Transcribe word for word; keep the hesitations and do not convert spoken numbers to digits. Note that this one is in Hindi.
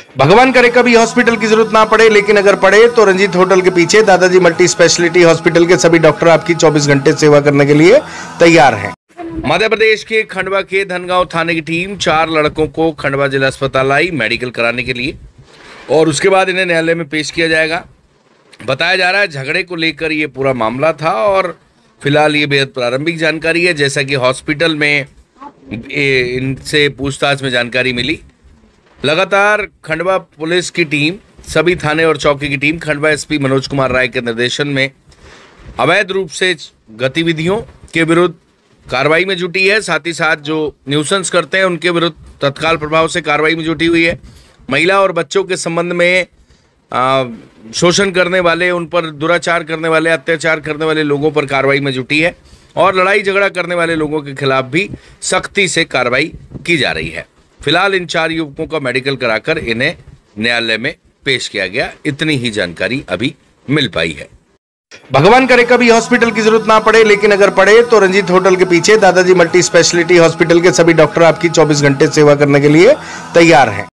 भगवान करे कभी हॉस्पिटल की जरूरत ना पड़े, लेकिन अगर पड़े तो रंजीत होटल के पीछे दादाजी मल्टी स्पेशलिटी हॉस्पिटल के सभी डॉक्टर आपकी चौबीस घंटे सेवा करने के लिए तैयार हैं। मध्य प्रदेश के खंडवा के धनगांव थाने की टीम चार लड़कों को खंडवा जिला अस्पताल आई मेडिकल कराने के लिए और उसके बाद इन्हें न्यायालय में पेश किया जाएगा। बताया जा रहा है झगड़े को लेकर ये पूरा मामला था और फिलहाल ये बेहद प्रारंभिक जानकारी है। जैसा कि हॉस्पिटल में इनसे पूछताछ में जानकारी मिली, लगातार खंडवा पुलिस की टीम, सभी थाने और चौकी की टीम खंडवा एसपी मनोज कुमार राय के निर्देशन में अवैध रूप से गतिविधियों के विरुद्ध कार्रवाई में जुटी है। साथ ही साथ जो न्यूसेंस करते हैं उनके विरुद्ध तत्काल प्रभाव से कार्रवाई में जुटी हुई है। महिला और बच्चों के संबंध में आ, शोषण करने वाले, उन पर दुराचार करने वाले, अत्याचार करने वाले लोगों पर कार्रवाई में जुटी है और लड़ाई झगड़ा करने वाले लोगों के खिलाफ भी सख्ती से कार्रवाई की जा रही है। फिलहाल इन चार युवकों का मेडिकल कराकर इन्हें न्यायालय में पेश किया गया। इतनी ही जानकारी अभी मिल पाई है। भगवान करे कभी हॉस्पिटल की जरूरत ना पड़े, लेकिन अगर पड़े तो रंजीत होटल के पीछे दादाजी मल्टी स्पेशलिटी हॉस्पिटल के सभी डॉक्टर आपकी चौबीस घंटे सेवा करने के लिए तैयार हैं।